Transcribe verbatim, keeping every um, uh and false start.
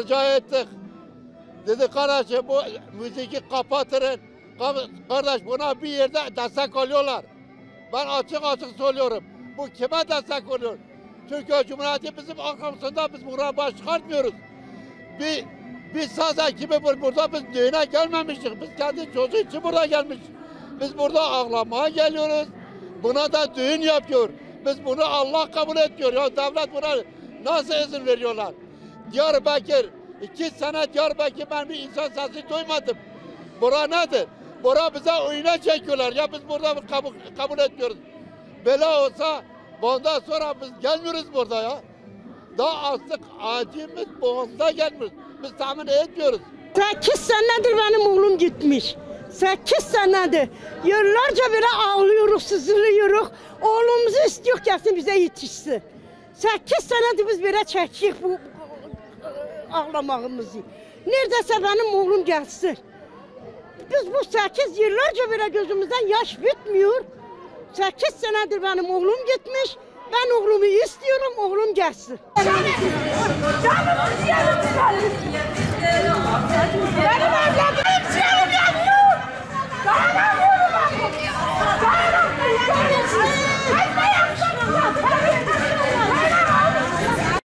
rica ettik. Dedi kardeşim bu müziği kapatırın. Kardeş buna bir yerde destek alıyorlar. Ben açık açık söylüyorum. Bu kime destek oluyor? Türkiye Cumhuriyeti bizim arkamızda, biz buraya baş çıkartmıyoruz. Bir, bir saz ekibi burada, biz düğüne gelmemiştik. Biz kendi çocuğu için burada gelmişiz. Biz burada ağlamaya geliyoruz. Buna da düğün yapıyor. Biz bunu Allah kabul etmiyor. Ya devlet buna nasıl izin veriyorlar? Diyarbakır, iki sene Diyarbakır ben bir insan sesi duymadım. Bura nedir? Bura bize oyuna çekiyorlar. Ya biz burada kabul, kabul etmiyoruz. Böyle olsa bundan sonra biz gelmiyoruz burada ya. Daha artık acımız boğazda gelmiyoruz. Biz tahmin etmiyoruz. Sekiz senedir benim oğlum gitmiş. Sekiz senedir. Yıllarca böyle ağlıyoruz, sızlıyoruz. Oğlumuzu istiyor gelsin bize yetişsin. Sekiz senedir biz böyle çekiyoruz bu ağlamağımızı. Neredeyse benim oğlum gelsin. Biz bu sekiz yıllarca böyle gözümüzden yaş bitmiyor. Sekiz senedir benim oğlum gitmiş. Ben oğlumu istiyorum, oğlum gelsin. Benim evladım ciğerim yanıyor.